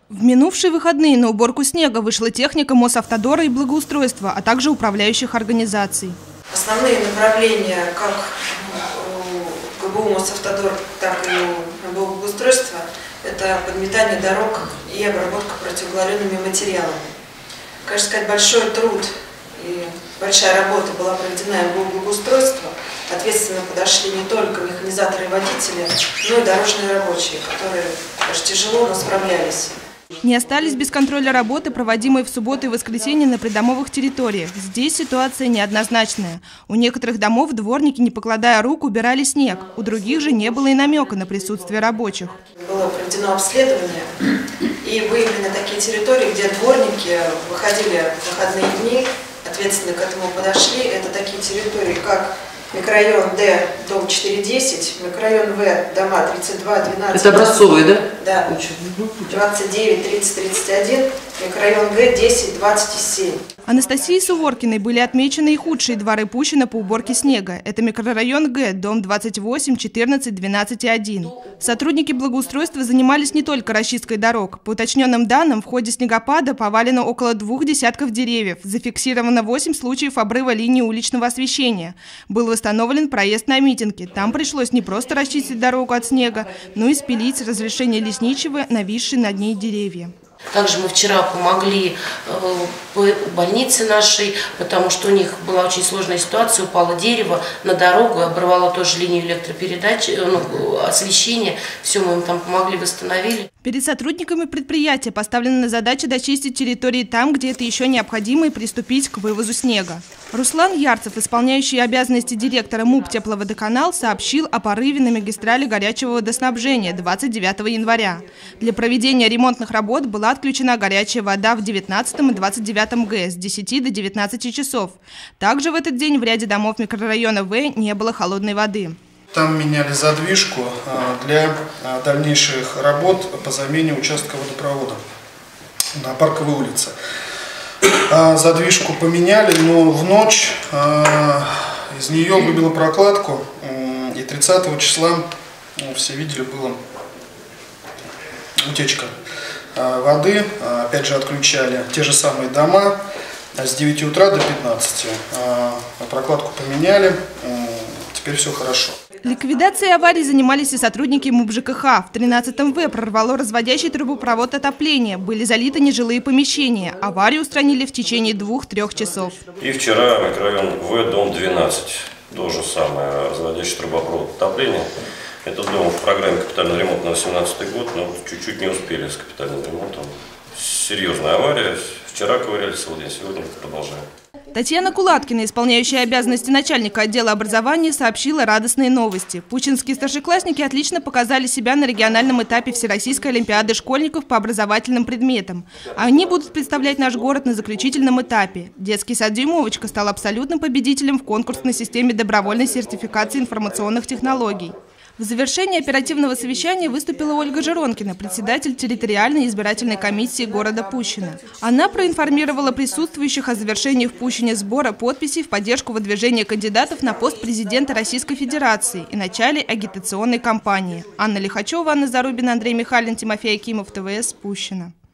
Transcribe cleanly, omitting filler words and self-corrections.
В минувшие выходные на уборку снега вышла техника Мосавтодора и благоустройства, а также управляющих организаций. Основные направления как у ГБУ Мосавтодор, так и у ГБУ благоустройства – это подметание дорог и обработка противоугольными материалами. Конечно сказать, большой труд и большая работа была проведена в ГБУ благоустройства. Ответственно подошли не только механизаторы и водители, но и дорожные рабочие, которые, конечно, тяжело, но справлялись. Не остались без контроля работы, проводимой в субботу и воскресенье на придомовых территориях. Здесь ситуация неоднозначная. У некоторых домов дворники, не покладая рук, убирали снег. У других же не было и намека на присутствие рабочих. Было проведено обследование, и выявлены такие территории, где дворники выходили в выходные дни, ответственно к этому подошли. Это такие территории, как микрорайон Д, дом 410, микрорайон В, дома 32, 12. Это образцовые, да? Да. 29, 30, 31, микрорайон Г, 10, 27. Анастасией Суворкиной были отмечены и худшие дворы Пущино по уборке снега. Это микрорайон Г, дом 28, 14, 12 и 1. Сотрудники благоустройства занимались не только расчисткой дорог. По уточненным данным, в ходе снегопада повалено около 2 десятков деревьев. Зафиксировано 8 случаев обрыва линии уличного освещения. Был восстановлен проезд на митинге. Там пришлось не просто расчистить дорогу от снега, но и спилить разрешение лесничего нависшие над ней деревья. Также мы вчера помогли больнице нашей, потому что у них была очень сложная ситуация, упало дерево на дорогу, оборвало тоже линию электропередач, освещения, все мы им там помогли, восстановили. Перед сотрудниками предприятия поставлена задача дочистить территории там, где это еще необходимо, и приступить к вывозу снега. Руслан Ярцев, исполняющий обязанности директора МУП «Тепловодоканал», сообщил о порыве на магистрали горячего водоснабжения 29 января. Для проведения ремонтных работ была отключена горячая вода в 19 и 29 Г с 10 до 19 часов. Также в этот день в ряде домов микрорайона В не было холодной воды. Там меняли задвижку для дальнейших работ по замене участка водопровода на Парковой улице. Задвижку поменяли, но в ночь из нее выбило прокладку, и 30 числа, все видели, была утечка воды. Опять же отключали те же самые дома с 9 утра до 15. Прокладку поменяли, теперь все хорошо. Ликвидацией аварии занимались и сотрудники МУП ЖКХ. В 13-м В прорвало разводящий трубопровод отопления. Были залиты нежилые помещения. Аварию устранили в течение 2-3 часов. И вчера микрорайон В, дом 12. То же самое, разводящий трубопровод отопления. Этот дом в программе капитального ремонта на 2018 год, но чуть-чуть не успели с капитальным ремонтом. Серьезная авария. Вчера ковыряли целый день, сегодня продолжаем. Татьяна Кулаткина, исполняющая обязанности начальника отдела образования, сообщила радостные новости. Пущинские старшеклассники отлично показали себя на региональном этапе Всероссийской олимпиады школьников по образовательным предметам. Они будут представлять наш город на заключительном этапе. Детский сад «Дюймовочка» стал абсолютным победителем в конкурсной системе добровольной сертификации информационных технологий. В завершении оперативного совещания выступила Ольга Жиронкина, председатель территориальной избирательной комиссии города Пущино. Она проинформировала присутствующих о завершении в Пущине сбора подписей в поддержку выдвижения кандидатов на пост президента Российской Федерации и начале агитационной кампании. Анна Лихачева, Анна Зарубина, Андрей Михалин, Тимофей Акимов, ТВС, Пущино.